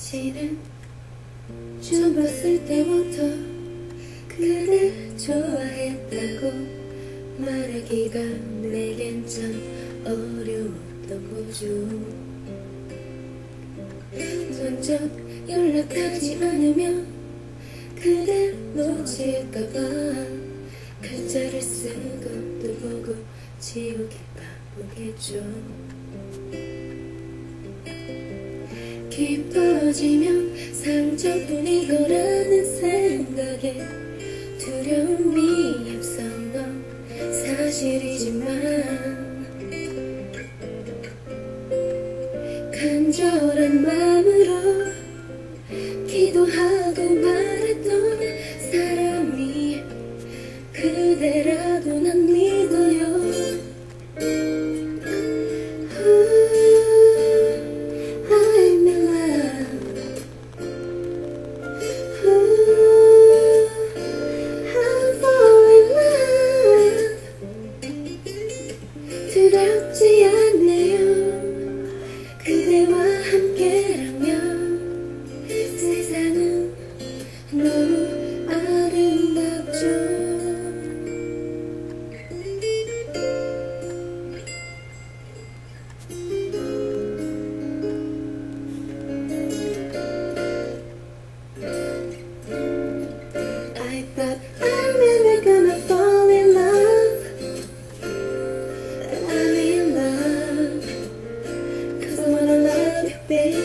당신은 처음 봤을 때부터 그댈 좋아했다고 말하기가 내겐 참 어려웠던 거죠. 먼저 연락하지 않으면 그댈 놓칠까봐 글자를 쓰고 또 보고 지우기 바쁘겠죠. 깊어지면 상처뿐이 거라는 생각에 두려움이 앞선 건 사실이지만 간절한 마음으로 기도하고 말했던 사람이 그대라고 난 믿어요. I'm in love. I'm falling in love. 두렵지 않네요. 그대와 함께라면 세상은 너무 아름답죠. I thought I'm never gonna fall in love, but I'm in love, 'cause I wanna love you, baby.